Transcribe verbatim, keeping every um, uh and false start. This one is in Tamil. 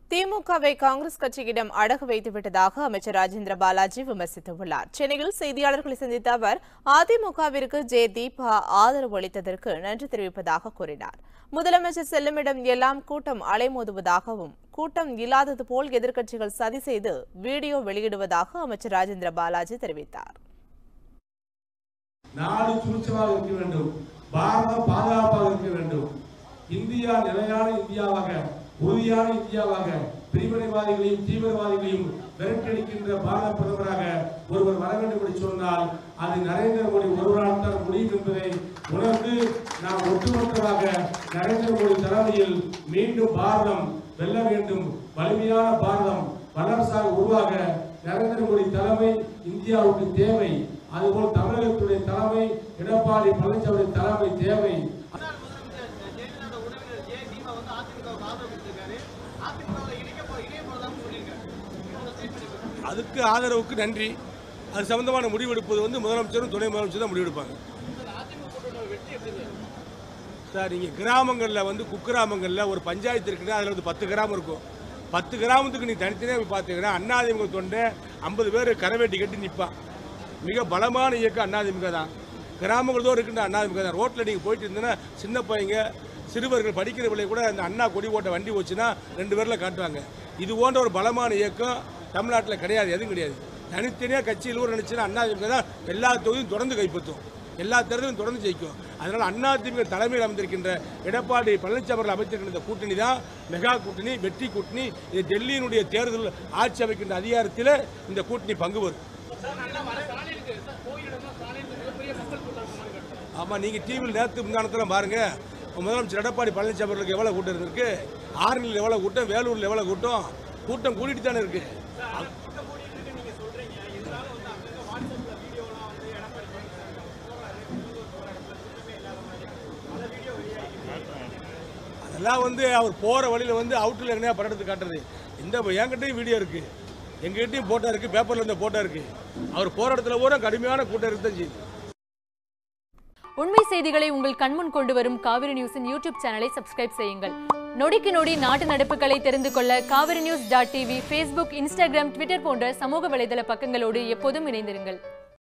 திமுகவை காங்கிரஸ் கட்சியிடம் அடகு வைத்துவிட்டதாக அமைச்சர் ராஜேந்திர பாலாஜி விமர்சித்துள்ளார். சென்னையில் செய்தியாளர்களை சந்தித்த அவர் அதிமுகவிற்கு ஜே தீபா ஆதரவு அளித்ததற்கு நன்றி தெரிவிப்பதாக கூறினார். முதலமைச்சர் செல்லுமிடம் எல்லாம் கூட்டம் அலைமோதுவதாகவும் கூட்டம் இல்லாதது போல் எதிர்க்கட்சிகள் சதி செய்து வீடியோ வெளியிடுவதாக அமைச்சர் ராஜேந்திர பாலாஜி தெரிவித்தார். நாடு சுபிட்சமாக இருக்க வேண்டும், பாரதம் பாதுகாப்பாக இருக்க வேண்டும், இந்தியா நிலையான இந்தியாவாக உறுதியான இந்தியாவாக பிரிவினைவாதிகளையும் தீவிரவாதிகளையும் விரட்டடிக்கின்ற பாரத பிரதமராக ஒருவர் வர வேண்டும் என்று சொன்னால் அது நரேந்திர மோடி ஒருவரால் தான் முடியும் என்பதை உணர்ந்து நாம் ஒட்டுமொத்தமாக நரேந்திர மோடி தலைமையில் மீண்டும் பாரதம் வெல்ல வேண்டும், வலிமையான பாரதம் வல்லரசாக உருவாக நரேந்திர மோடி தலைமை இந்தியாவுக்கு தேவை. அதுபோல் தமிழகத்துடைய தலைமை எடப்பாடி பழனிசாமி தலைமை தேவை. அதுக்கு ஆதரவுக்கு நன்றி. அது சம்பந்தமான முடிவெடுப்பது வந்து முதலமைச்சரும் துணை முதலமைச்சர் தான் முடிவெடுப்பாங்க. சார், நீங்கள் கிராமங்களில் வந்து குக்கிராமங்களில் ஒரு பஞ்சாயத்து இருக்குன்னா அதில் வந்து பத்து கிராமம் இருக்கும். பத்து கிராமத்துக்கு நீ தனித்தனியாக போய் பார்த்தீங்கன்னா அண்ணாதிமுக தொண்டை ஐம்பது பேர் கரவேட்டி கட்டி நிற்பான். மிக பலமான இயக்கம் அண்ணாதிமுக தான். கிராமங்கள் தான் இருக்குன்ற அண்ணாதிமுக தான். ரோட்டில் நீங்கள் போயிட்டு இருந்தீங்கன்னா சின்ன பையங்க சிறுவர்கள் படிக்கிற பிள்ளை கூட அந்த அண்ணா கொடி ஓட்ட வண்டி வச்சுன்னா ரெண்டு பேரில் காட்டுவாங்க. இது போன்ற ஒரு பலமான இயக்கம் தமிழ்நாட்டில் கிடையாது, எதுவும் கிடையாது. தனித்தனியாக கட்சியில் ஊர் நினைச்சுன்னா அதிமுக தான் எல்லா தொகுதியும் தொடர்ந்து கைப்பற்றும், எல்லா தேர்தலும் தொடர்ந்து ஜெயிக்கும். அதனால் அதிமுக தலைமையில் அமைந்திருக்கின்ற எடப்பாடி பழனிசாமி அவர்கள் அமைத்திருக்கின்ற இந்த கூட்டணி தான் மெகா கூட்டணி, வெற்றி கூட்டணி. இது டெல்லியினுடைய தேர்தல் ஆட்சி அமைக்கின்ற அதிகாரத்தில் இந்த கூட்டணி பங்கு வரும். ஆமாம், நீங்கள் டிவியில் நேற்று முந்தானத்தில் பாருங்கள், முதலமைச்சர் எடப்பாடி பழனிசாமி அவர்களுக்கு எவ்வளோ கூட்டம் இருக்கு, ஆரணியில் எவ்வளோ கூட்டம், வேலூரில் எவ்வளோ கூட்டம், கூட்டம் கூட்டிட்டு தானே இருக்கு. அதெல்லாம் வந்து அவர் போகிற வழியில் வந்து அவுட்டில் எங்கேயா படம் எடுத்து காட்டுறது. இந்த என்கிட்டையும் வீடியோ இருக்கு, எங்ககிட்டையும் போட்டோ இருக்கு, பேப்பரில் இருந்த போட்டோ இருக்கு. அவர் போகிற இடத்துல பூரா கடுமையான கூட்டம் இருக்கு தான் செய்யுது. உண்மை செய்திகளை உங்கள் கண்முன் கொண்டு வரும் காவிரி நியூஸின் யூடியூப் சேனலை சப்ஸ்கிரைப் செய்யுங்கள். நொடிக்கு நொடி நாட்டு நடப்புகளை தெரிந்து கொள்ள Kaveri news dot TV, Facebook, Instagram, Twitter போன்ற சமூக வலைதள பக்கங்களோடு எப்போதும் இணைந்திருங்கள்.